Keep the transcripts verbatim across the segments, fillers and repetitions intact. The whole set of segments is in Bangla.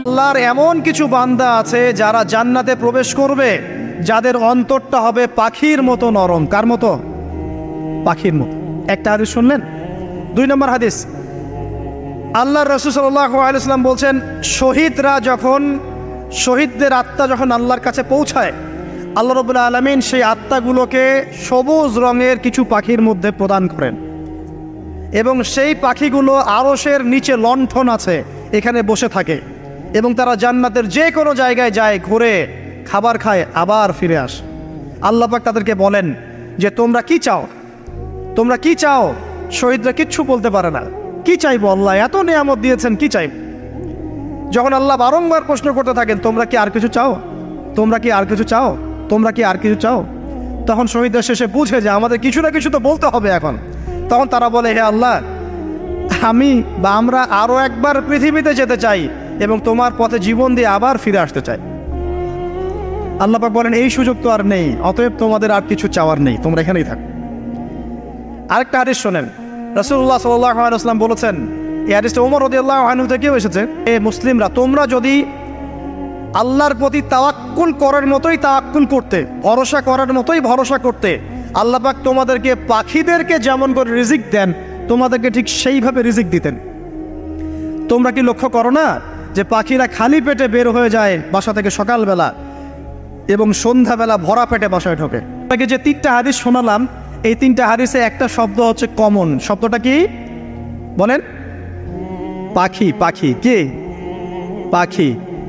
আল্লাহর এমন কিছু বান্দা আছে যারা জান্নাতে প্রবেশ করবে, যাদের অন্তরটা হবে পাখির মতো নরম। কার মতো? পাখির মতো। একটা হাদিস শুনলেন। দুই নম্বর হাদিস, আল্লাহর রাসূল সাল্লাল্লাহু আলাইহি ওয়াসাল্লাম বলছেন, শহীদরা যখন, শহীদদের আত্মা যখন আল্লাহর কাছে পৌঁছায়, আল্লাহ রাব্বুল আলামিন সেই আত্মাগুলোকে সবুজ রঙের কিছু পাখির মধ্যে প্রদান করেন এবং সেই পাখিগুলো আরশের নিচে লণ্ঠন আছে এখানে বসে থাকে এবং তারা জান্নাতের যে কোনো জায়গায় যায়, ঘুরে খাবার খায়, আবার ফিরে আসে। আল্লাহ পাক তাদেরকে বলেন যে তোমরা কি চাও, তোমরা কি চাও? শহীদরা কিচ্ছু বলতে পারে না। কি চাইবো আল্লাহ, এত নিয়ামত দিয়েছেন, কি চাইব? যখন আল্লাহ বারংবার প্রশ্ন করতে থাকেন, তোমরা কি আর কিছু চাও, তোমরা কি আর কিছু চাও, তোমরা কি আর কিছু চাও, তখন শহীদরা শেষে বুঝে যে আমাদের কিছু না কিছু তো বলতে হবে এখন। তখন তারা বলে, হে আল্লাহ, আমি বা আমরা আরও একবার পৃথিবীতে যেতে চাই এবং তোমার পথে জীবন দিয়ে আবার ফিরে আসতে চাই। আল্লাহ পাক বলেন, এই সুযোগ তো আর নেই, অতএব তোমাদের আর কিছু চাওয়ার নেই, তোমরা এখানেই থাকো। আরেকটা হাদিস শোনেন, রাসূলুল্লাহ সাল্লাল্লাহু আলাইহি ওয়াসাল্লাম বলেছেন, এই হাদিসটা ওমর রাদিয়াল্লাহু আনহু থেকেও এসেছে, এ মুসলিমরা, তোমরা যদি আল্লাহর প্রতি তাওয়াক্কুল করার মতোই তাওয়াক্কুল করতে, ভরসা করার মতোই ভরসা করতে, আল্লাহ পাক তোমাদেরকে পাখিদেরকে যেমন করে রিজিক দেন, তোমাদেরকে ঠিক সেইভাবে রিজিক দিতেন। তোমরা কি লক্ষ্য করো না যে পাখিরা খালি পেটে বের হয়ে যায় বাসা থেকে সকালবেলা এবং সন্ধ্যাবেলা ভরা পেটে বাসায় ঢোকে? আপনাকে যে তিনটা হাদিস শোনালাম, এই তিনটা হাদিসে একটা শব্দ হচ্ছে কমন। শব্দটা কি বলেন? পাখি। পাখি কি? পাখি।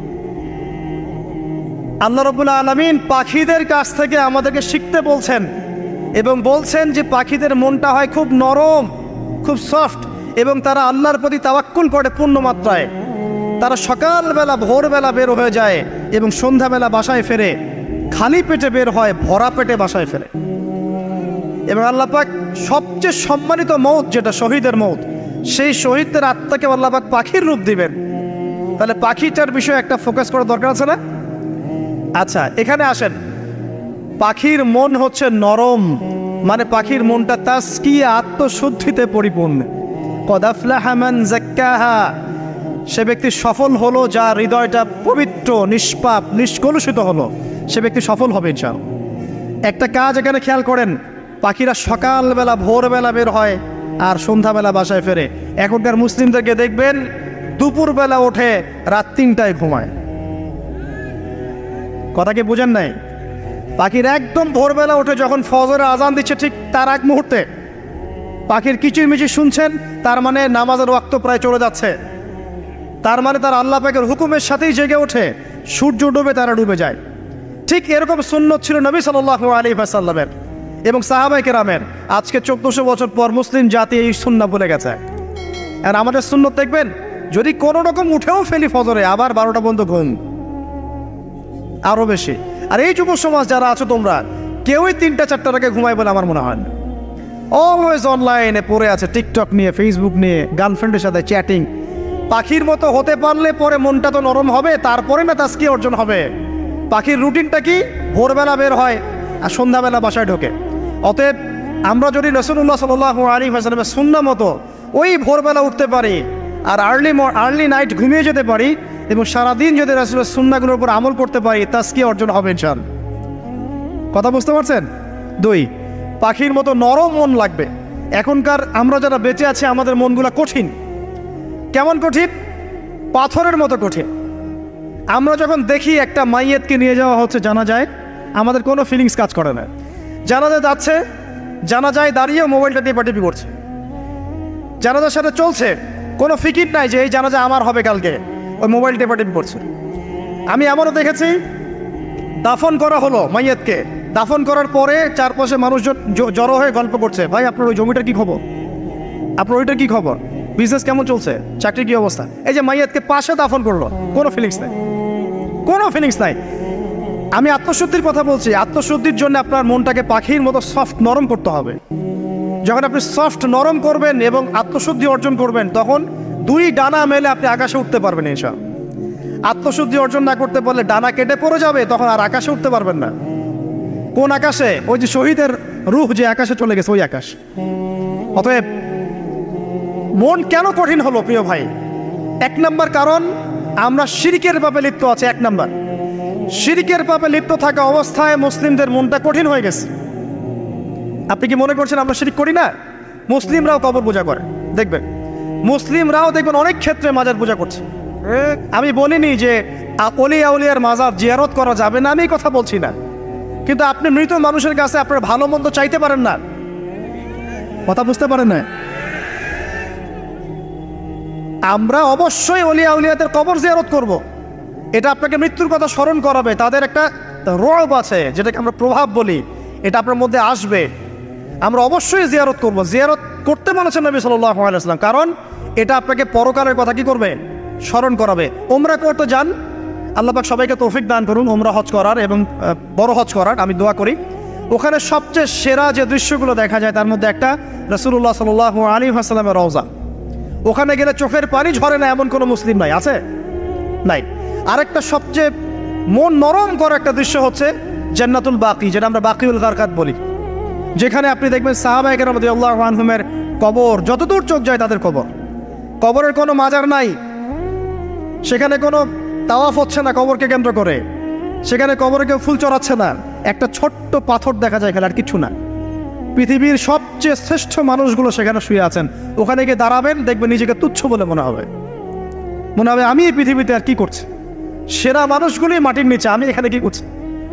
আল্লাহ রাব্বুল আলামিন পাখিদের কাছ থেকে আমাদেরকে শিখতে বলছেন এবং বলছেন যে পাখিদের মনটা হয় খুব নরম, খুব সফট এবং তারা আল্লাহর প্রতি তাওয়াক্কুল করে পূর্ণ মাত্রায়। তারা সকালবেলা ভোরবেলা বের হয়ে যায় এবং সন্ধ্যাবেলা বাসায় ফেরে, খালি পেটে বের হয়, ভরা পেটে বাসায় ফেরে। এবং আল্লাহ পাক সবচেয়ে সম্মানিত মৌত যেটা শহীদের মৌত, সেই শহীদদের আত্মাকে আল্লাহ পাক পাখির রূপ দিবেন। তাহলে পাখিটার বিষয়ে একটা ফোকাস করার দরকার আছে না? আচ্ছা, এখানে আসেন। পাখির মন হচ্ছে নরম, মানে পাখির মনটা তাসকিয়া, আত্মশুদ্ধিতে পরিপূর্ণ। কদ আফলাহা মান যাক্কাহা, সে ব্যক্তি সফল হলো যার হৃদয়টা পবিত্র, নিষ্পাপ, নিষ্কলুষিত হলো, সে ব্যক্তি সফল হবে ইনশাআল্লাহ। একটা কাজ এখানে খেয়াল করেন, পাখিরা সকালবেলা ভোরবেলা বের হয় আর সন্ধ্যাবেলা বাসায় ফেরে। এখনকার মুসলিমদেরকে দেখবেন দুপুরবেলা ওঠে, রাত তিনটায় ঘুমায়। কথা কি বুঝেন নাই? পাখির একদম ভোরবেলা উঠে যখন ফজরের আজান দিচ্ছে ঠিক তার এক মুহূর্তে পাখির কিচিরমিচির শুনছেন, তার মানে নামাজের ওয়াক্ত প্রায় চলে যাচ্ছে, তার মানে তার আল্লাহ পাকের হুকুমের সাথেই জেগে ওঠে, সূর্য ডুবে তারা ডুবে যায়। ঠিক এরকম সুন্নত ছিল নবী সাল্লাল্লাহু আলাইহি ওয়াসাল্লামের এবং সাহাবায়ে কেরামের। আজকে চোদ্দশো বছর পর মুসলিম জাতি এই সুন্নাহ ভুলে গেছে। আর আমাদের সুন্নত দেখবেন, যদি কোনো রকম উঠেও ফেলি ফজরে, আবার বারোটা পর্যন্ত ঘুম, আরও বেশি। আর এই যুব সমাজ যারা আছো তোমরা, কেউই তিনটা চারটার আগে ঘুমায় বলে আমার মনে হয় না। অলওয়েজ অনলাইনে পড়ে আছে, টিকটক নিয়ে, ফেসবুক নিয়ে, গার্লফ্রেন্ডের সাথে চ্যাটিং। পাখির মতো হতে পারলে পরে মনটা তো নরম হবে, তারপরে না তাসকিয়া অর্জন হবে। পাখির রুটিনটা কি? ভোরবেলা বের হয় আর সন্ধ্যাবেলা বাসায় ঢোকে। অতএব আমরা যদি রাসূলুল্লাহ সাল্লাল্লাহু আলাইহি ওয়াসাল্লামের সুন্নাহ মতো ওই ভোরবেলা উঠতে পারি আর আর্লি আর্লি নাইট ঘুমিয়ে যেতে পারি এবং সারাদিন যদি রাসূলের সুন্নাহগুলোর উপর আমল করতে পারি, তাসকিয়া অর্জন হবে ইনশাআল্লাহ। কথা বুঝতে পারছেন? দুই, পাখির মতো নরম মন লাগবে। এখনকার আমরা যারা বেঁচে আছি, আমাদের মনগুলা কঠিন। কেমন কঠিন? পাথরের মতো কঠিন। আমরা যখন দেখি একটা মাইয়েতকে নিয়ে যাওয়া হচ্ছে জানাজায়, আমাদের কোনো ফিলিংস কাজ করে না। জানাজা যাচ্ছে, জানাজায় দাঁড়িয়ে মোবাইলটা টিপা টিপি করছে। জানাজার সাথে চলছে, কোনো ফিকির নাই যে এই জানাজা আমার হবে কালকে, ওই মোবাইল টিপা টিপি করছে। আমি এমনও দেখেছি, দাফন করা হলো মাইয়েতকে, দাফন করার পরে চারপাশে মানুষজন জড়ো হয়ে গল্প করছে, ভাই আপনার ওই জমিটার কি খবর, আপনার ওইটার কি খবর, বিজনেস কেমন চলছে, চাকরির কি অবস্থা। এই যে মাইয়াতকে পাশে দাফন করলো, কোনো ফিলিংস নাই, কোনো ফিলিংস নাই। আমি আত্মশুদ্ধির কথা বলছি। আত্মশুদ্ধির জন্য আপনার মনটাকে পাখির মতো সফট নরম করতে হবে। যখন আপনি সফট নরম করবেন এবং আত্মশুদ্ধি অর্জন করবেন, তখন দুই ডানা মেলে আপনি আকাশে উঠতে পারবেন ইনশাআল্লাহ। আত্মশুদ্ধি অর্জন না করতে পারলে ডানা কেটে পড়ে যাবে, তখন আর আকাশে উঠতে পারবেন না। কোন আকাশে? ওই যে শহীদের রূহ যে আকাশে চলে গেছে, ওই আকাশ। অতএব মন কেন কঠিন হলো প্রিয় ভাই? এক নম্বর কারণ, আমরা শিরকের পাপে লিপ্ত আছে। এক নাম্বার, শিরকের পাপে লিপ্ত থাকা অবস্থায় মুসলিমদের মনটা কঠিন হয়ে গেছে। আপনি কি মনে করছেন আমরা শিরক করি না? মুসলিমরাও কবর পূজা করে, দেখবেন মুসলিমরাও দেখবেন অনেক ক্ষেত্রে মাজার পূজা করছে। আমি বলিনি যে অলি আউলিয়ার মাজার জিয়ারত করা যাবে না, আমি এই কথা বলছি না, কিন্তু আপনি মৃত মানুষের কাছে আপনার ভালো মন্দ চাইতে পারেন না। কথা বুঝতে পারেন না? আমরা অবশ্যই অলি আউলিয়াদের কবর জিয়ারত করব। এটা আপনাকে মৃত্যুর কথা স্মরণ করাবে, তাদের একটা রব আছে যেটাকে আমরা প্রভাব বলি, এটা আপনার মধ্যে আসবে। আমরা অবশ্যই জিয়ারত করব, জিয়ারত করতে বলেছেন নবী সাল্লাল্লাহু আলাইহি ওয়াসাল্লাম, কারণ এটা আপনাকে পরকালের কথা কি করবে, স্মরণ করাবে। ওমরা করতে যান, আল্লাহ পাক সবাইকে তৌফিক দান করুন ওমরা হজ করার এবং বড় হজ করার, আমি দোয়া করি। ওখানে সবচেয়ে সেরা যে দৃশ্যগুলো দেখা যায় তার মধ্যে একটা রাসূলুল্লাহ সাল্লাল্লাহু আলাইহি ওয়াসাল্লামের রওজা। ওখানে গেলে চোখের পানি ঝরে না এমন কোনো মুসলিম নাই, আছে? নাই। আরেকটা সবচেয়ে মন নরম করা একটা দৃশ্য হচ্ছে জান্নাতুল বাকি, যেটা আমরা বাকিউল গারকাত বলি, যেখানে আপনি দেখবেন সাহাবায়ে কেরাম রাদিয়াল্লাহু আনহুমের কবর, যতদূর চোখ যায় তাদের কবর। কবরের কোনো মাজার নাই, সেখানে কোনো তাওয়াফ হচ্ছে না কবরকে কেন্দ্র করে, সেখানে কবরে কেউ ফুল চড়াচ্ছে না, একটা ছোট্ট পাথর দেখা যায় এখানে, আর কিছু না। পৃথিবীর সবচেয়ে শ্রেষ্ঠ মানুষগুলো সেখানে শুয়ে আছেন। ওখানে গিয়ে দাঁড়াবেন, দেখবেন নিজেকে তুচ্ছ বলে মনে হবে, মনে হবে আমি এই পৃথিবীতে আর কি করছি, সেরা মানুষগুলি মাটির নিচে, আমি এখানে কি করছি।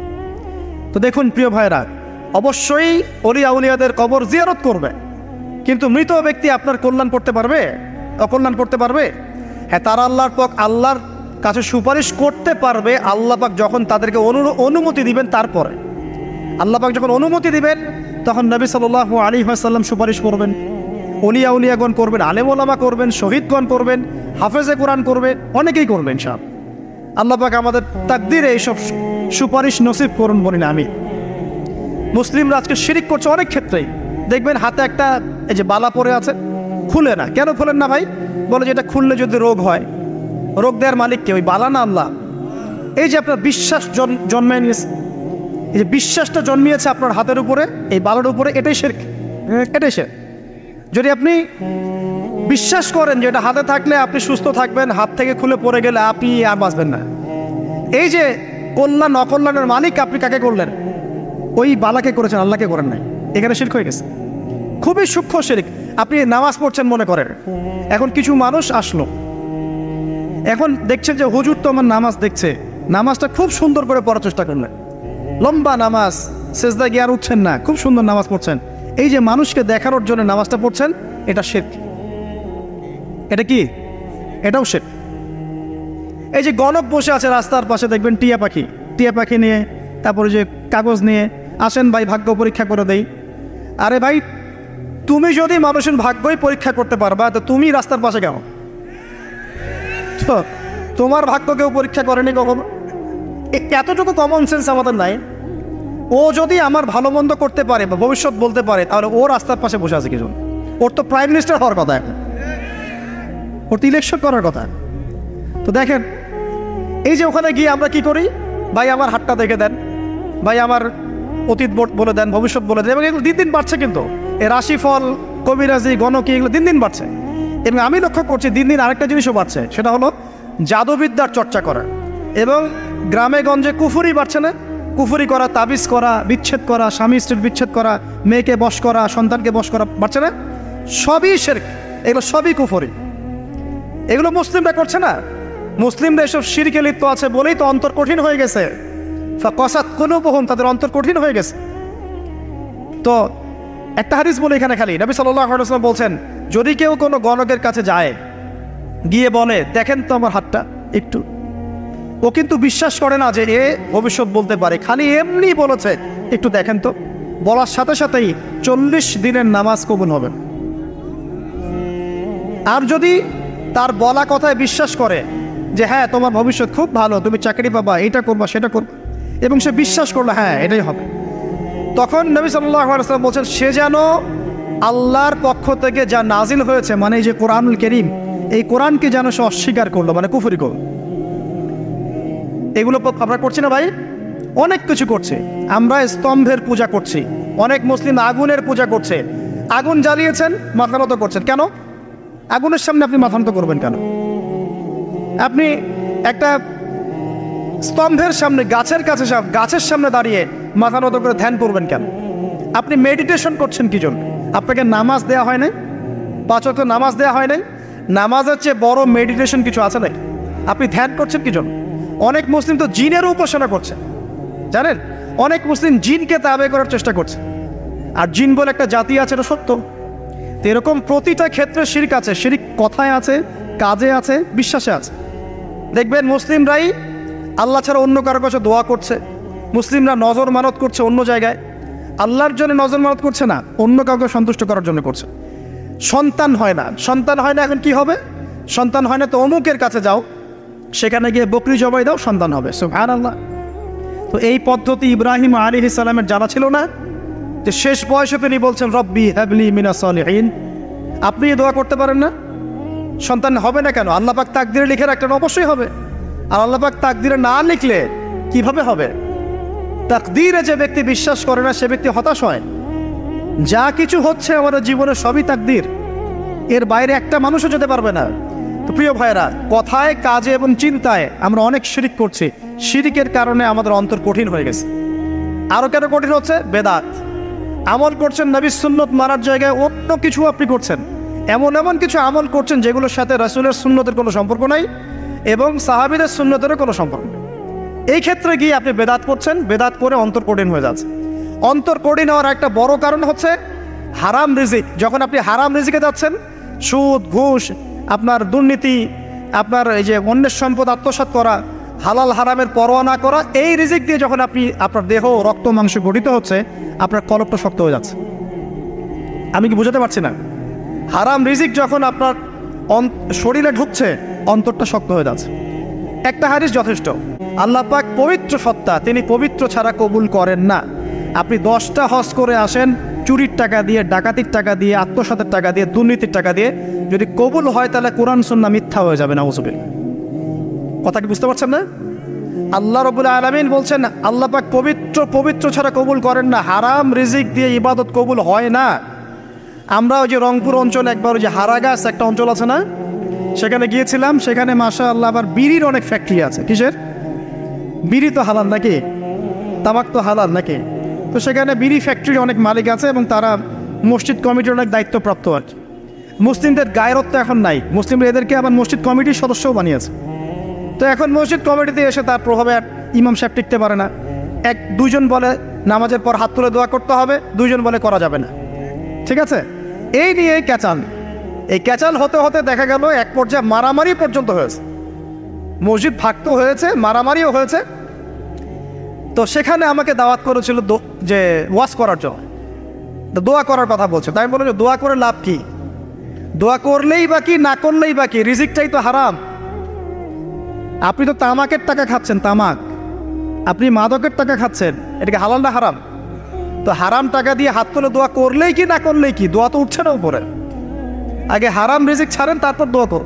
তো দেখুন প্রিয় ভাইরা, অবশ্যই অলি আউলিয়াদের কবর জিয়ারত করবে, কিন্তু মৃত ব্যক্তি আপনার কল্যাণ করতে পারবে, অকল্যাণ করতে পারবে? হ্যাঁ, তারা আল্লাহর পাক আল্লাহর কাছে সুপারিশ করতে পারবে আল্লাহ পাক যখন তাদেরকে অনুমতি দিবেন। তারপরে আল্লাহ পাক যখন অনুমতি দিবেন তখন নবী সাল্লাল্লাহু আলাইহি ওয়াসাল্লাম সুপারিশ করবেন, ওলিয়া উলিয়াগণ করবেন, আলেম ওলামা করবেন, শহীদগণ করবেন, হাফেজে কোরআন করবে, অনেকেই করবেন সব। আল্লাহ পাক আমাদের তাকদিরে এইসব সুপারিশ নসিব করুন বলি না আমি। মুসলিমরা আজকে শিরিক করছে অনেক ক্ষেত্রেই। দেখবেন হাতে একটা এই যে বালা পরে আছে, খুলে না। কেন খুলেন না ভাই? বলে যে এটা খুললে যদি রোগ হয়, রোগ দেওয়ার মালিক কে? ওই বালা না আল্লাহ? এই যে আপনার বিশ্বাস জন্মে নিয়েছে, এই যে বিশ্বাসটা জন্মিয়েছে আপনার হাতের উপরে, এই বালার উপরে, এটাই শিরক, এটাই শিরক। যদি আপনি বিশ্বাস করেন যে এটা হাতে থাকলে আপনি সুস্থ থাকবেন, হাত থেকে খুলে পড়ে গেলে আপনি আর বাঁচবেন না, এই যে কল্যাণ অকল্যাণের মালিক আপনি কাকে করলেন? ওই বালাকে করেছেন, আল্লাহকে করেন নাই। এখানে শিরক হয়ে গেছে, খুবই সূক্ষ্ম শিরক। আপনি নামাজ পড়ছেন মনে করেন, এখন কিছু মানুষ আসলো, এখন দেখছেন যে হুজুর তো আমার নামাজ দেখছে, নামাজটা খুব সুন্দর করে পড়ার চেষ্টা করলেন, লম্বা নামাজ, সেজদা গিয়ে আর উঠছেন না, খুব সুন্দর নামাজ পড়ছেন। এই যে মানুষকে দেখানোর জন্য নামাজটা পড়ছেন, এটা শিরক। এটা কি? এটাও শিরক। এই যে গণক বসে আছে রাস্তার পাশে, দেখবেন টিয়া পাখি, টিয়া পাখি নিয়ে, তারপরে যে কাগজ নিয়ে আসেন, ভাই ভাগ্য পরীক্ষা করে দেই। আরে ভাই, তুমি যদি মানুষের ভাগ্যই পরীক্ষা করতে পারবা, তো তুমি রাস্তার পাশে কেন? তোমার ভাগ্য কেউ পরীক্ষা করেনি কখনো? এতটুকু কমন সেন্স আমাদের নাই। ও যদি আমার ভালো মন্দ করতে পারে বা ভবিষ্যৎ বলতে পারে, তাহলে ও রাস্তার পাশে বসে আছে কিছু? ওর তো প্রাইম মিনিস্টার হওয়ার কথা, এখন ওর তো ইলেকশন করার কথা। তো দেখেন, এই যে ওখানে গিয়ে আমরা কি করি, ভাই আমার হাতটা দেখে দেন, ভাই আমার অতীত বলে দেন, ভবিষ্যৎ বলে দেন, এবং এগুলো দিন দিন বাড়ছে। কিন্তু এই রাশিফল, কবিরাজি, গণকি, এগুলো দিন দিন বাড়ছে। এবং আমি লক্ষ্য করছি দিন দিন আরেকটা জিনিসও বাড়ছে, সেটা হলো জাদুবিদ্যার চর্চা করা। এবং গ্রামে গঞ্জে কুফুরি বাড়ছে না? কুফুরি করা, তাবিজ করা, বিচ্ছেদ করা, স্বামী স্ত্রীর বিচ্ছেদ করা, মেয়েকে বশ করা, সন্তানকে বশ করা বাড়ছে না? সবই শিরক, এগুলো সবই কুফুরি। এগুলো মুসলিমরা করছে না। মুসলিমরা এসব শিরকে লিপ্ত আছে বলেই তো অন্তর কঠিন হয়ে গেছে। ফাকাসাত কুলুবুহুম, তাদের অন্তর কঠিন হয়ে গেছে। তো একটা হাদিস বলে এখানে খালি, নবী সাল্লাল্লাহু আলাইহি ওয়াসাল্লাম বলছেন, যদি কেউ কোনো গণকের কাছে যায়, গিয়ে বলে দেখেন তো আমার হাতটা একটু, ও কিন্তু বিশ্বাস করে না যে এ ভবিষ্যৎ বলতে পারে, খালি এমনি বলেছে একটু দেখেন তো, বলার সাথে সাথেই চল্লিশ দিনের নামাজ কবুল হবে। আর যদি তার বলা কথায় বিশ্বাস করে যে হ্যাঁ তোমার ভবিষ্যৎ খুব ভালো, তুমি চাকরি পাবা, এটা করবা, সেটা করবা, এবং সে বিশ্বাস করলো হ্যাঁ এটাই হবে, তখন নবী সাল্লাল্লাহু আলাইহি ওয়াসাল্লাম বলছেন সে যেন আল্লাহর পক্ষ থেকে যা নাজিল হয়েছে, মানে এই যে কোরআনুল কারীম, এই কোরআনকে যেন সে অস্বীকার করলো, মানে কুফরি করলো। এগুলো আমরা করছি না ভাই? অনেক কিছু করছে। আমরা স্তম্ভের পূজা করছি, অনেক মুসলিম আগুনের পূজা করছে। আগুন জ্বালিয়েছেন, মাথা নত করছেন কেন? আগুনের সামনে আপনি মাথা নত করবেন কেন? আপনি একটা স্তম্ভের সামনে, গাছের কাছে, গাছের সামনে দাঁড়িয়ে মাথা নত করে ধ্যান করবেন কেন? আপনি মেডিটেশন করছেন কি জন্য? আপনাকে নামাজ দেওয়া হয় নাই? পাঁচ ওয়াক্ত নামাজ দেওয়া হয় নাই? নামাজের চেয়ে বড় মেডিটেশন কিছু আছে নাকি? আপনি ধ্যান করছেন কি জন্য? অনেক মুসলিম তো জিনেরও উপাসনা করছে, জানেন? অনেক মুসলিম জিনকে তাবে করার চেষ্টা করছে। আর জিন বলে একটা জাতি আছে, এটা সত্য। তো এরকম প্রতিটা ক্ষেত্রে শিরক আছে। শিরক কথায় আছে, কাজে আছে, বিশ্বাসে আছে। দেখবেন মুসলিমরাই আল্লাহ ছাড়া অন্য কারো কাছে দোয়া করছে, মুসলিমরা নজর মানত করছে অন্য জায়গায়, আল্লাহর জন্য নজর মানত করছে না, অন্য কাউকে সন্তুষ্ট করার জন্য করছে। সন্তান হয় না, সন্তান হয় না, এখন কি হবে? সন্তান হয় না তো অমুকের কাছে যাও, সেখানে গিয়ে বকরি জবাই দাও, সন্তান হবে। সুবহানাল্লাহ। তো এই পদ্ধতি ইব্রাহিম আলাইহিস সালামের জানা ছিল না যে শেষ বয়সে তিনি বলছেন রব্বি হাবলি মিনাস সালিহিন? আপনি এই দোয়া করতে পারেন না? সন্তান হবে না কেন? আল্লাহ পাক তাকদিরে লিখে রাখলেন, অবশ্যই হবে। আর আল্লাহ পাক তাকদিরে না লিখলে কিভাবে হবে? তাকদিরে যে ব্যক্তি বিশ্বাস করে না সে ব্যক্তি হতাশ হয়। যা কিছু হচ্ছে আমাদের জীবনে সবই তাকদির, এর বাইরে একটা মানুষও যেতে পারবে না। তো প্রিয় ভাইরা, কথায়, কাজে এবং চিন্তায় আমরা অনেক শিরিক করছি। শিরিকের কারণে আমাদের অন্তর কঠিন হয়ে গেছে। আরও কেন কঠিন হচ্ছে? বেদাত। আমল করছেন নবীর সুন্নত মানার জায়গায় অন্য কিছু আপনি করছেন। এমন এমন কিছু আমল করছেন যেগুলোর সাথে রাসূলের সুন্নতের কোনো সম্পর্ক নাই এবং সাহাবীদের সুন্নতেরও কোনো সম্পর্ক নেই। এই ক্ষেত্রে গিয়ে আপনি বেদাত করছেন, বেদাত করে অন্তর কঠিন হয়ে যাচ্ছে। অন্তর কঠিন হওয়ার একটা বড় কারণ হচ্ছে হারাম রিজিক। যখন আপনি হারাম রিজিকে যাচ্ছেন, সুদ, ঘুষ, আপনার দুর্নীতি, আপনার এই যে অন্যের সম্পদ আত্মসাৎ করা, হালাল হারামের পরোয়া না করা, এই রিজিক দিয়ে যখন আপনি আপনার দেহ, রক্ত, মাংস গঠিত হচ্ছে, আপনার কলবটা শক্ত হয়ে যাচ্ছে। আমি কি বুঝাতে পারছি না? হারাম রিজিক যখন আপনার শরীরে ঢুকছে, অন্তরটা শক্ত হয়ে যাচ্ছে। একটা হাদিস যথেষ্ট। আল্লাহ পাক পবিত্র সত্তা, তিনি পবিত্র ছাড়া কবুল করেন না। আপনি দশটা হজ করে আসেন, চুরির টাকা দিয়ে, ডাকাতির টাকা দিয়ে, আত্মসাতের টাকা দিয়ে, দুর্নীতির টাকা দিয়ে, যদি কবুল হয় তাহলে কোরআন সুন্নাহ মিথ্যা হয়ে যাবে। নাউযুবিল্লাহ। কথা কি বুঝতে পারছেন না? আল্লাহ রাব্বুল আলামিন বলছেন আল্লাহ পাক পবিত্র, পবিত্র ছাড়া কবুল করেন না। হারাম রিজিক দিয়ে ইবাদত কবুল হয় না। আমরা ওই যে রংপুর অঞ্চলে একবার ওই যে হারাগাছ একটা অঞ্চল আছে না, সেখানে গিয়েছিলাম। সেখানে মাশাআল্লাহ আবার বিড়ির অনেক ফ্যাক্টরি আছে। কিসের? বিড়ি তো হালাল নাকি? তামাক তো হালাল নাকি? তো সেখানে বিড়ি ফ্যাক্টরি অনেক মালিক আছে এবং তারা মসজিদ কমিটির অনেক দায়িত্বপ্রাপ্ত আর কি। মুসলিমদের গায়রত্ব এখন নাই, মুসলিমরা এদেরকে আবার মসজিদ কমিটির সদস্যও বানিয়েছে। তো এখন মসজিদ কমিটিতে এসে তার প্রভাবে আর ইমাম সাহেব টিকতে পারে না। এক দুইজন বলে নামাজের পর হাত তুলে দোয়া করতে হবে, দুইজন বলে করা যাবে না। ঠিক আছে? এই নিয়ে ক্যাচাল, এই ক্যাচাল হতে হতে দেখা গেল এক পর্যায়ে মারামারি পর্যন্ত হয়েছে। মসজিদ ভাগতো হয়েছে, মারামারিও হয়েছে। তো সেখানে আমাকে দাওয়াত করেছিল যে ওয়াজ করার জন্য, তো দোয়া করার কথা বলছে। তাই আমি বললাম যে দোয়া করে লাভ কি? দোয়া করলেই বা কি, না করলেই বা কি? রিজিকটাই তো হারাম। আপনি তো তামাকের টাকা খাচ্ছেন, তামাক। আপনি মাদকের টাকা খাচ্ছেন, এটাকে হালাল না হারাম? তো হারাম টাকা দিয়ে হাত তুলে দোয়া করলেই কি, না করলেই কি? দোয়া তো উঠছে না উপরে। আগে হারাম রিজিক ছাড়েন, তারপর দোয়া করুন।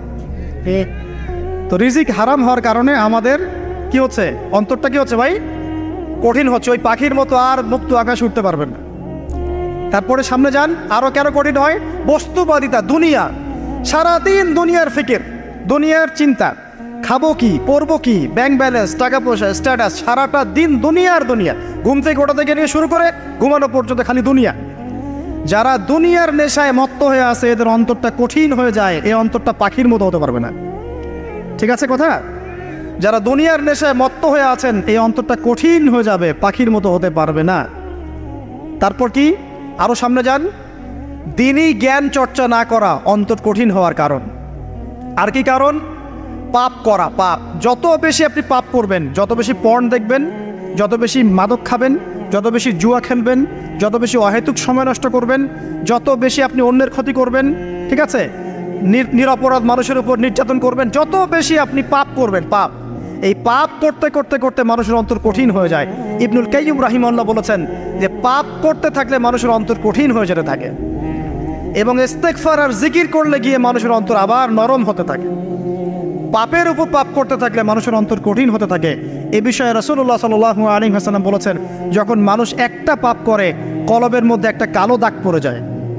তো রিজিক হারাম হওয়ার কারণে আমাদের কি হচ্ছে? অন্তরটা কি হচ্ছে ভাই? কঠিন হচ্ছে। ওই পাখির মতো আর মুক্ত আকাশে উঠতে পারবেন না। তারপরে সামনে যান, আরও কেন কঠিন হয়? বস্তুবাদিতা, দুনিয়া। সারাদিন দুনিয়ার ফিকির, দুনিয়ার চিন্তা। খাবো কি, পরবো কি, ব্যাংক ব্যালেন্স, টাকা পয়সা, স্ট্যাটাস, সারাটা দিন দুনিয়ার দুনিয়া। ঘুম থেকে ওটা থেকে নিয়ে শুরু করে ঘুমানো পর্যন্ত খালি দুনিয়া। যারা দুনিয়ার নেশায় মত্ত হয়ে আছে, এদের অন্তরটা কঠিন হয়ে যায়। এই অন্তরটা পাখির মতো হতে পারবে না। ঠিক আছে কথা? যারা দুনিয়ার নেশায় মত্ত হয়ে আছেন, এই অন্তরটা কঠিন হয়ে যাবে, পাখির মতো হতে পারবে না। তারপর কি? আরও সামনে যান। দিনই জ্ঞান চর্চা না করা অন্তর কঠিন হওয়ার কারণ। আর কি কারণ? পাপ করা, পাপ। যত বেশি আপনি পাপ করবেন, যত বেশি পর্ন দেখবেন, যত বেশি মাদক খাবেন, যত বেশি জুয়া খেলবেন, যত বেশি অহেতুক সময় নষ্ট করবেন, যত বেশি আপনি অন্যের ক্ষতি করবেন, ঠিক আছে, নিরপরাধ মানুষের উপর নির্যাতন করবেন, যত বেশি আপনি পাপ করবেন, পাপ। এই পাপ করতে করতে করতে মানুষের অন্তর কঠিন হয়ে যায়। ইবনুল কাইয়্যিম রাহিমাহুল্লাহ বলেছেন যে পাপ করতে থাকলে মানুষের অন্তর কঠিন হয়ে যেতে থাকে এবং ইস্তেগফার আর জিকির করলে গিয়ে মানুষের অন্তর আবার নরম হতে থাকে। পাপের উপর পাপ করতে থাকলে মানুষের অন্তর কঠিন হতে থাকে। এ বিষয়ে রাসূলুল্লাহ সাল্লাল্লাহু আলাইহি ওয়াসাল্লাম বলেছেন, যখন মানুষ একটা পাপ করে কলবের মধ্যে একটা কালো দাগ পড়ে যায়।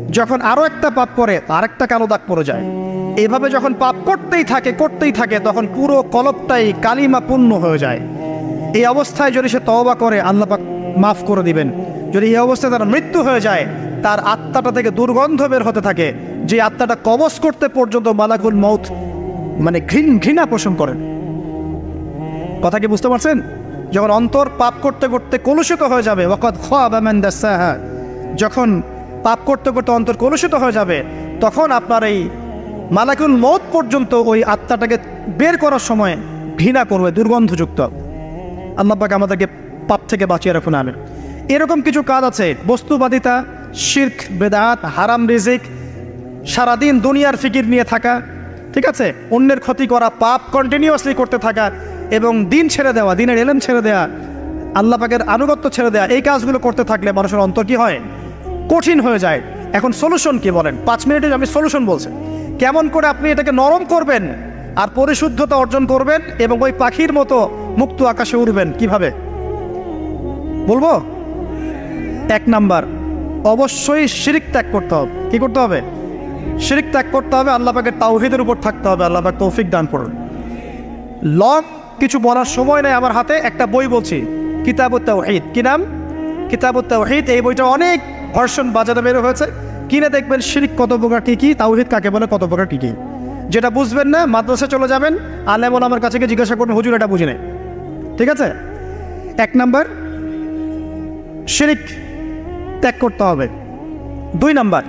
যখন আরও একটা পাপ করে আরেকটা কালো দাগ পড়ে যায়। এইভাবে যখন পাপ করতেই থাকে করতেই থাকে তখন পুরো কলবটাই কালিমা পূর্ণ হয়ে যায়। এই অবস্থায় যদি সে তওবা করে আল্লাহ পাক মাফ করে দিবেন। যদি এই অবস্থায় তার মৃত্যু হয়ে যায়, তার আত্মাটা থেকে দুর্গন্ধ বের হতে থাকে, যে আত্মাটা কবজ করতে পর্যন্ত মালাকুল মউত মানে ঘৃণ ঘৃণা পোষণ করেন। কথা কি বুঝতে পারছেন? যখন অন্তর পাপ করতে করতে কলুষিত হয়ে যাবে, ওয়াকাদ খাবা মান দাসাহা, যখন পাপ করতে করতে অন্তর কলুষিত হয়ে যাবে, তখন আপনার এই মালাকুল মউত পর্যন্ত ওই আত্মাটাকে বের করার সময় ঘৃণা করবে, দুর্গন্ধযুক্ত। আল্লাহ পাক আমাদেরকে পাপ থেকে বাঁচিয়ে রাখুন, আমিন। এরকম কিছু কাজ আছে, বস্তুবাদিতা, শিরক, বেদাত, হারাম রিজিক, সারাদিন দুনিয়ার ফিকির নিয়ে থাকা, ঠিক আছে, অন্যের ক্ষতি করা, পাপ কন্টিনিউয়াসলি করতে থাকা, এবং দিন ছেড়ে দেওয়া, দিনের এলেম ছেড়ে দেওয়া, আল্লাহ পাকের আনুগত্য ছেড়ে দেওয়া, এই কাজগুলো করতে থাকলে মানুষের অন্তর কি হয়? কঠিন হয়ে যায়। এখন সলিউশন কি বলেন? পাঁচ মিনিটে আমি সলিউশন বলছি, কেমন করে আপনি এটাকে নরম করবেন আর পরিশুদ্ধতা অর্জন করবেন এবং ওই পাখির মতো মুক্ত আকাশে উড়বেন। কিভাবে বলবো? এক নাম্বার, অবশ্যই শিরক ত্যাগ করতে হবে। কি করতে হবে? শিরক ত্যাগ করতে হবে, আল্লাহ পাকের তাওহীদের উপর থাকতে হবে। আল্লাহ পাক তৌফিক দান করুন। লং কিছু বলার সময় নেই আমার হাতে, একটা বই বলছি, কিতাবুত তাওহীদ। কি নাম? কিতাবুত তাওহীদ। এই বইটা অনেক ভার্সন বাজারে বের হয়েছে, কিনে দেখবেন শিরক কত প্রকার কী কী, তাওহীদ কাকে বলে কত প্রকার কী কী। যেটা বুঝবেন না মাদ্রাসায় চলে যাবেন, আলেম ওলামার কাছে গিয়ে জিজ্ঞাসা করুন, হুজুর এটা বুঝি নাই। ঠিক আছে? এক নাম্বার, শিরক ত্যাগ করতে হবে। দুই নাম্বার,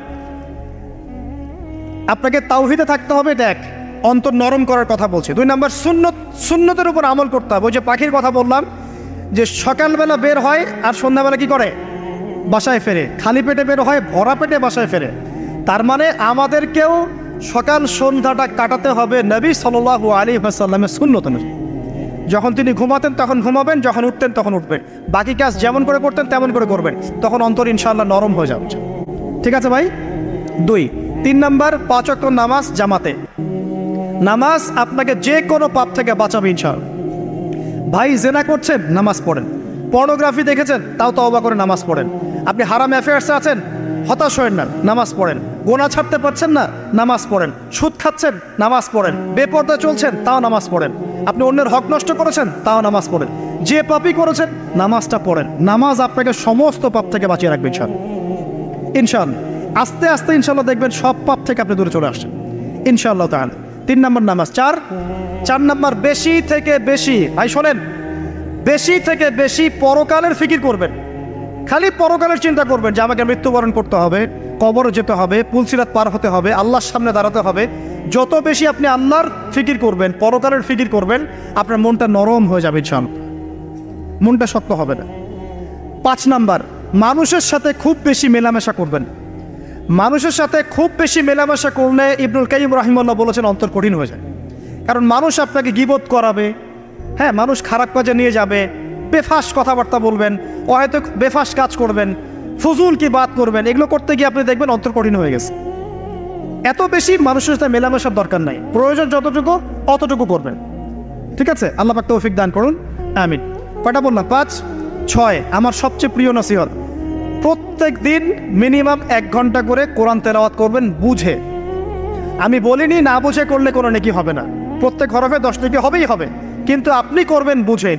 আপনাকে তাওহীদে থাকতে হবে, এটা এক, অন্তর নরম করার কথা বলছি। দুই নাম্বার, সুন্নত, সুন্নতের উপর আমল করতে হবে। ওই যে পাখির কথা বললাম, যে সকালবেলা বের হয় আর সন্ধ্যাবেলা কি করে? বাসায় ফেরে। খালি পেটে বের হয়, ভরা পেটে বাসায় ফেরে। তার মানে আমাদেরকেও সকাল সন্ধ্যাটা কাটাতে হবে নবী সাল্লাল্লাহু আলাইহি ওয়াসাল্লামের সুন্নত অনুযায়ী। যখন তিনি ঘুমাতেন তখন ঘুমাবেন, যখন উঠতেন তখন উঠবেন, বাকি কাজ যেমন করে করতেন তেমন করে করবেন, তখন অন্তর ইনশাআল্লাহ নরম হয়ে যাবে। ঠিক আছে ভাই? দুই। তিন নাম্বার, পাঁচ ওয়াক্ত নামাজ জামাতে। নামাজ আপনাকে যে কোনো পাপ থেকে বাঁচাবে ইনশাআল্লাহ। ভাই জেনা করছেন, নামাজ পড়েন। পর্নোগ্রাফি দেখেছেন, তাও তওবা করে নামাজ পড়েন। আপনি হারাম অ্যাফেয়ার্সে আছেন, হতাশ হয়েন না, নামাজ পড়েন। গোনা ছাড়তে পারছেন না, নামাজ পড়েন। সুদ খাচ্ছেন, নামাজ পড়েন। বেপর্দা চলছেন, তাও নামাজ পড়েন। আপনি অন্যের হক নষ্ট করেছেন, তাও নামাজ পড়েন। যে পাপই করেছেন, নামাজটা পড়েন। নামাজ আপনাকে সমস্ত পাপ থেকে বাঁচিয়ে রাখবে ইনশাআল্লাহ। ইনশাআল্লাহ আস্তে আস্তে ইনশাআল্লাহ দেখবেন সব পাপ থেকে আপনি দূরে চলে আসছেন ইনশাআল্লাহ তাআলা। তিন নম্বর নামাজ। চার চার নম্বর, বেশি থেকে বেশি, ভাই শোনেন, বেশি থেকে বেশি পরকালের ফিকির করবেন। খালি পরকালের চিন্তা করবেন যে আমাকে মৃত্যুবরণ করতে হবে, কবরে যেতে হবে, পুলসিরাত পার হতে হবে, আল্লাহর সামনে দাঁড়াতে হবে। যত বেশি আপনি আল্লাহর ফিকির করবেন, পরকালের ফিকির করবেন, আপনার মনটা নরম হয়ে যাবে ইনশাআল্লাহ, মনটা শক্ত হবে না। পাঁচ নাম্বার, মানুষের সাথে খুব বেশি মেলামেশা করবেন। মানুষের সাথে খুব বেশি মেলামেশা করলে ইবনুল কাইয়িম রাহিমাহুল্লাহ বলেছেন অন্তর কঠিন হয়ে যায়। কারণ মানুষ আপনাকে গীবত করাবে, হ্যাঁ, মানুষ খারাপ কাজে নিয়ে যাবে, বেফাস কথাবার্তা বলবেন, ও হয়তো বেফাস কাজ করবেন, ফুজুল কি বাত করবেন, এগুলো করতে গিয়ে আপনি দেখবেন অন্তর কঠিন হয়ে গেছে। এত বেশি মানুষের সাথে মেলামেশার দরকার নাই, প্রয়োজন যতটুকু অতটুকু করবেন। ঠিক আছে? আল্লাহ পাক তৌফিক দান করুন, আমিন। কয়টা বললাম? পাঁচ। ছয়, আমার সবচেয়ে প্রিয় নসিহত, প্রত্যেক দিন মিনিমাম এক ঘন্টা করে কোরআন তেলাওয়াত করবেন বুঝে। আমি বলিনি না বুঝে করলে কোনো নেকি হবে না, প্রত্যেক হরফে দশ নেকি হবেই হবে, কিন্তু আপনি করবেন বুঝে।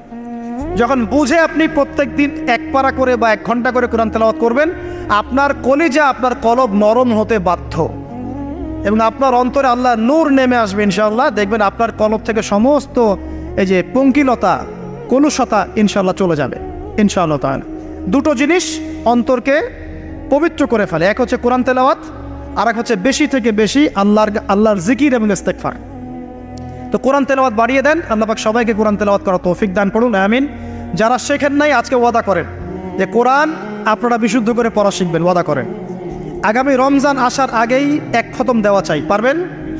যখন বুঝে আপনি প্রত্যেক দিন এক পারা করে বা এক ঘন্টা করে কোরআন তেলাওয়াত করবেন, আপনার কলিজা, আপনার কলব নরম হতে বাধ্য এবং আপনার অন্তরে আল্লাহ নূর নেমে আসবে ইনশাআল্লাহ। দেখবেন আপনার কলব থেকে সমস্ত এই যে পঙ্কিলতা, কলুষতা ইনশাআল্লাহ চলে যাবে ইনশাআল্লাহ তাআলা। দুটো জিনিস অন্তরকে পবিত্র করে ফেলে, এক হচ্ছে কোরআন তেলাওয়াত, আর এক হচ্ছে বেশি থেকে বেশি আল্লাহর আল্লাহর জিকির এবং ইস্তেগফার। তো কোরআন তেলাওয়াত বাড়িয়ে দেন, আল্লাহ পাক সবাইকে কোরআন তেলাওয়াত করার তৌফিক দান করুন, আমিন। যারা শেখেন নাই আজকে ওয়াদা করেন যে কোরআন আপনারা বিশুদ্ধ করে পড়া শিখবেন, ওয়াদা করেন। আগামী রমজান আসার আগেই এক খতম দেওয়া চাই, পারবেন?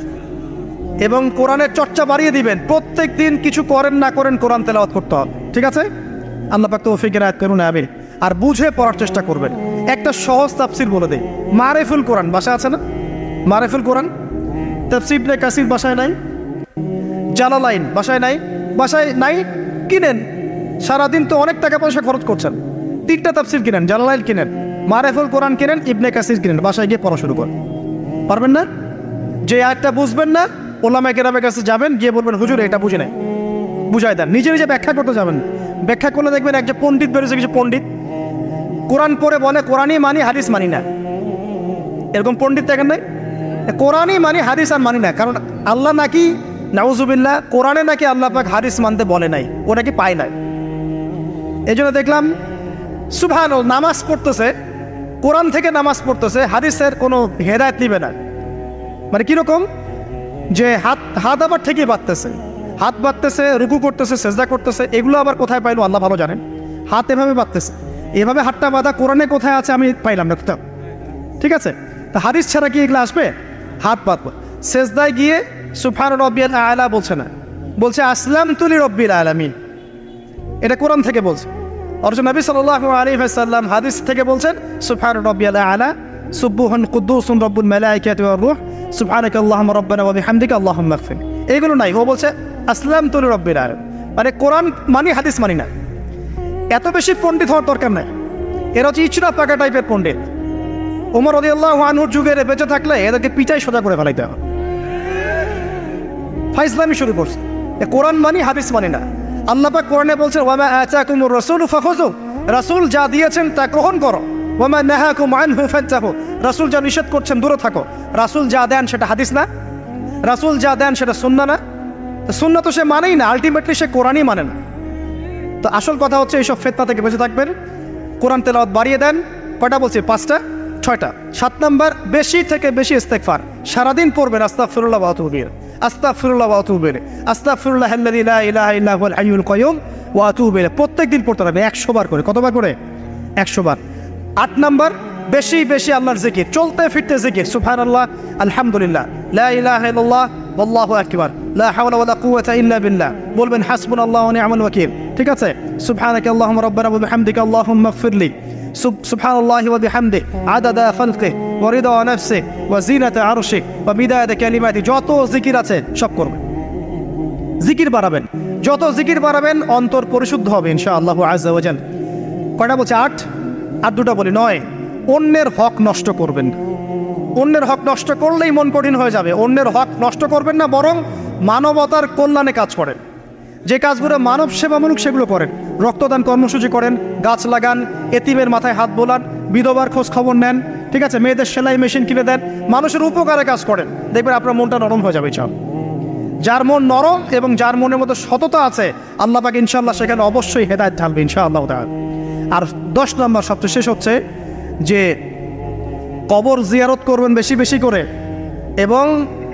এবং কোরআনের চর্চা বাড়িয়ে দিবেন, প্রত্যেক দিন কিছু করেন না করেন কোরআন তেলাওয়াত করতে হবে, ঠিক আছে? আল্লাহ পাক তৌফিক এনায়েত করুন, আমিন। আর বুঝে পড়ার চেষ্টা করবেন। একটা সহজ তাফসির বলে দেই, মারিফুল কোরআন বাসায় আছে না? মারিফুল কোরআন তাফসির ইবনে কাসির বাসায় নাই, জালালাইন বাসায় নাই, বাসায় নাই কিনেন। সারাদিন তো অনেক টাকা পয়সা খরচ করছেন, তিনটা তাফসির কিনেন, জালালাইন কিনেন, মারেফুল কোরআন কিনেন, ইবনে কাসির কিনেন, বাসায় গিয়ে পড়া শুরু করেন। পারবেন না? যে আয়াতটা বুঝবেন না, ওলামায়ে কেরামের কাছে যাবেন, গিয়ে বলবেন হুজুর এটা বুঝি নাই, বুঝাই দেন। নিজে নিজে ব্যাখ্যা করতে যাবেন। ব্যাখ্যা করলে দেখবেন একজন পণ্ডিত বেরোছে, কিছু পণ্ডিত কোরআন পড়ে বলে কোরআনই মানি, হাদিস মানি না। এরকম পণ্ডিত দেখেন নাই? কোরআনই মানি, হাদিস আর মানি না। কারণ আল্লাহ নাকি নাউজুবিল্লাহ কোরআনে নাকি আল্লাহ পাক হাদিস মানতে বলে নাই, ও নাকি পায় নাই। এই জন্য দেখলাম সুবহানাল্লাহ নামাজ পড়তেছে, কোরআন থেকে নামাজ পড়তেছে, হাদিসের কোনো হেদায়েত নিবে না। মানে কীরকম যে হাত হাত আবার ঠিকই বাঁধতেছে, হাত বাঁধতেছে, রুকু করতেছে, সেজদা করতেছে, এগুলো আবার কোথায় পাইলো আল্লাহ ভালো জানেন। হাত এভাবে বাঁধতেছে, এভাবে হাতটা বাঁধা কোরআনে কোথায় আছে আমি পাইলাম না কোথাও। ঠিক আছে, তা হাদিস ছাড়া কি এগুলো আসবে? হাত বাঁধবো, সেজদায় গিয়ে সুবহান রব্বিয়াল আলা বলছে না, বলছে আসলামতু লিরাব্বিল আলামিন। এটা কোরআন থেকে বলছে। অথচ নবী সাল্লাল্লাহু আলাইহি ওয়াসাল্লাম হাদিস থেকে বলছেন সুবহান রব্বিয়াল আলা সুবহান কুদ্দুসুন রব্বুল মালাইকাতি ওয়ার রূহ সুবহানাকা আল্লাহুম্মা রাব্বানা ওয়া বিহামদিকা আল্লাহুম্মা ইগফির। এইগুলো নাই, ও বলছে আসলামতু লিরাব্বিল আলামিন। মানে কোরআন মানি, হাদিস মানি না। এত বেশি পণ্ডিত হওয়ার দরকার নাই। এরা হচ্ছে ইচড়া পাকা টাইপের পণ্ডিত। ওমর রাদিয়াল্লাহু আনহুর যুগের বেঁচে থাকলে এদেরকে পিটাই সোজা করে ফেলাইতে হবে। ফাইজলামি শুরু করছে, কোরআন মানি, হাদিস মানি না। আল্লাহ পাক কোরআনে বলছেন ওয়ামা আতাকুমুর রাসূলু ফাখুযু, রাসূল যা দিয়েছেন তা গ্রহণ করো। ওয়ামা নাহাকুম আনহু ফান্তাহু, রাসূল যা নিষেধ করছেন দূরে থাকো। রাসূল যা দেন সেটা হাদিস না, রাসূল যা দেন সেটা সুন্নাহ না। তো সুন্নাহ তো সে মানেই না, আলটিমেটলি সে কোরআনই মানে না। তো আসল কথা হচ্ছে এইসব ফিতনা থেকে বেঁচে থাকবেন। কোরআন তেলাওয়াত বাড়িয়ে দেন। কয়টা বলছি? পাঁচটা, ছয়টা। সাত নাম্বার, বেশি থেকে বেশি ইস্তেগফার সারাদিন পড়বেন। আস্তাগফিরুল্লাহ ওয়া আতুবু ইলাইহি, আস্তাগফিরুল্লাহ ওয়া আতুবু ইলাইহি, আস্তাগফিরুল্লাহাল্লাযী লা ইলাহা ইল্লা হুয়াল হাইয়ুল কাইয়ুম ওয়া আতুবু ইলাইহি। প্রত্যেকদিন পড়তে হবে একশো বার করে। কতবার করে? একশো বার। আট নাম্বার, বেশি বেশি আল্লাহর জিকির, চলতে ফিরতে জিকির। সুবহানাল্লাহ, আলহামদুলিল্লাহ, লা ইলাহা ইল্লাল্লাহ, আল্লাহু আকবার, লা হাওলা ওয়ালা কুওয়াতা ইল্লা বিল্লাহ। বলবেন হাসবুনাল্লাহু ওয়া নি'মাল ওয়াকিল। ঠিক আছে, সুবহানাকা আল্লাহুম্মা রাব্বানা ওয়া বিহামদিকা আল্লাহুম্মা ইগফিরলি, সুবহানাল্লাহি ওয়া বিহামদিহি আদাদা খালকিহি ওয়া রিদা নাফসিহি ওয়া জিনাতা আরশিহি ওয়া মিদাদা কালিমাতিহি। যত জিকির আছে সব করবেন, জিকির বাড়াবেন। যত জিকির বাড়াবেন অন্তর পরিশুদ্ধ হবে ইনশাআল্লাহু আযজা ওয়া জাল। কয়টা বলছে? আট। আর দুটো বলি। নয়, অন্যের হক নষ্ট করবেন না। অন্যের হক নষ্ট করলেই মন কঠিন হয়ে যাবে। অন্যের হক নষ্ট করবেন না, বরং মানবতার কল্যাণে কাজ করেন। যে কাজগুলো মানব সেবামূলক সেগুলো করেন। রক্তদান কর্মসূচি করেন, গাছ লাগান, এতিমের মাথায় হাত বোলান, বিধবার খোঁজ খবর নেন। ঠিক আছে, মেয়েদের সেলাই মেশিন কিনে দেন, মানুষের উপকারে কাজ করেন। দেখবেন আপনার মনটা নরম হয়ে যাবে। চাও যার মন নরম এবং যার মনের মধ্যে সততা আছে, আল্লাহ পাক ইনশাআল্লাহ সেখানে অবশ্যই হেদায়েত ঢালবে ইনশাআল্লাহ তাআলা। আর দশ নম্বর সবচেয়ে শেষ হচ্ছে যে কবর জিয়ারত করবেন বেশি বেশি করে, এবং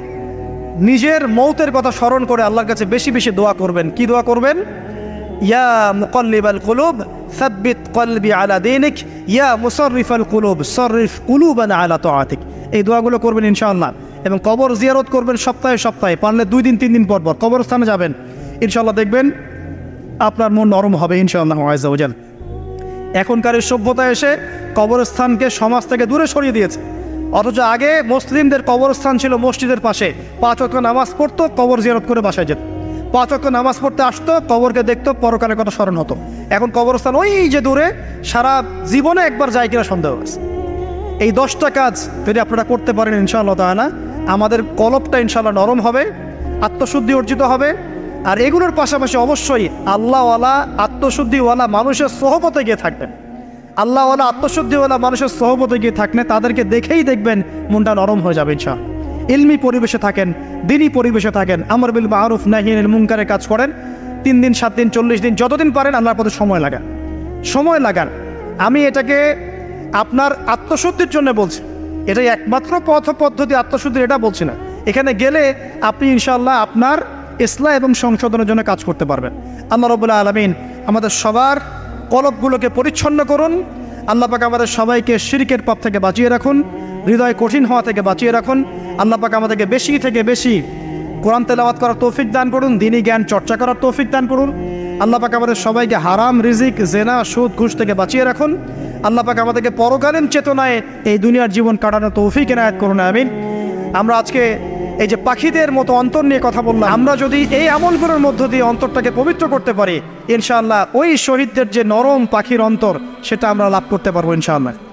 নিজের মৌতের কথা স্মরণ করে আল্লাহর কাছে বেশি বেশি দোয়া করবেন। কি দোয়া করবেন? ইয়া মুকাল্লিবাল কুলুব সাব্বিত কলবি আলা দীনিক, ইয়া মুসাররিফাল কুলুব সাররিফ কুলুবানা আলা তাআতিক। এই দোয়াগুলো করবেন ইনশাআল্লাহ। এবং কবর জিয়ারত করবেন সপ্তাহে সপ্তাহে, পারলে দুই দিন তিন দিন পর পর কবরস্থানে যাবেন। ইনশাআল্লাহ দেখবেন আপনার মন নরম হবে ইনশাআল্লাহ আযজা ওয়া জাল। এখনকার এই সভ্যতা এসে কবরস্থানকে সমাজ থেকে দূরে সরিয়ে দিয়েছে। অথচ আগে মুসলিমদের কবরস্থান ছিল মসজিদের পাশে, পাঁচ ওয়াক্ত নামাজ পড়তো, কবর জিয়ারত করে বাসায় যেত। পাঁচ ওয়াক্ত নামাজ পড়তে আসতো, কবরকে দেখতো, পরকালের কথা স্মরণ হতো। এখন কবরস্থান ওই যে দূরে, সারা জীবনে একবার যায় কিনা সন্দেহ আছে। এই দশটা কাজ যদি আপনারা করতে পারেন ইনশাআল্লাহ তাআলা, আমাদের কলবটা ইনশাআল্লাহ নরম হবে, আত্মশুদ্ধি অর্জিত হবে। আর এগুলোর পাশাপাশি অবশ্যই আল্লাহওয়ালা আত্মশুদ্ধিওয়ালা মানুষের সোহবতে গিয়ে থাকবেন। আল্লাহওয়ালা আত্মশুদ্ধিওয়ালা মানুষের সোহবতে গিয়ে থাকলে তাদেরকে দেখেই দেখবেন মনটা নরম হয়ে যাবে ইনশাআল্লাহ। ইলমি পরিবেশে থাকেন, দিনী পরিবেশে থাকেন, আমর বিল মারুফ নাহি আনিল মুনকারের কাজ করেন। তিন দিন, সাত দিন, চল্লিশ দিন, যতদিন পারেন আল্লাহর পথে সময় লাগান, সময় লাগান। আমি এটাকে আপনার আত্মশুদ্ধির জন্য বলছি, এটাই একমাত্র পথ পদ্ধতি আত্মশুদ্ধির, এটা বলছি না। এখানে গেলে আপনি ইনশাআল্লাহ আপনার ইসলাহ এবং সংশোধনের জন্য কাজ করতে পারবেন। আল্লাহ রাব্বুল আলামিন আমাদের সবার কলবগুলোকে পরিচ্ছন্ন করুন। আল্লাহ পাক আমাদের সবাইকে শিরকের পাপ থেকে বাঁচিয়ে রাখুন, হৃদয় কঠিন হওয়া থেকে বাঁচিয়ে রাখুন। আল্লাহ পাক আমাদেরকে বেশি থেকে বেশি কোরআন তেলাওয়াত করার তৌফিক দান করুন, দ্বীনি জ্ঞান চর্চা করার তৌফিক দান করুন। আল্লাহ পাক আমাদের সবাইকে হারাম রিজিক, জেনা, সুদ, ঘুষ থেকে বাঁচিয়ে রাখুন। আল্লাহ পাক আমাদেরকে পরকালীন চেতনায় এই দুনিয়ার জীবন কাটানোর তৌফিক এনায়েত করুন, আমিন। আমরা আজকে এই যে পাখিদের মতো অন্তর নিয়ে কথা বললাম, আমরা যদি এই আমলগুলোর মধ্য দিয়ে অন্তরটাকে পবিত্র করতে পারি ইনশাআল্লাহ, ওই শহীদদের যে নরম পাখির অন্তর সেটা আমরা লাভ করতে পারবো ইনশাআল্লাহ।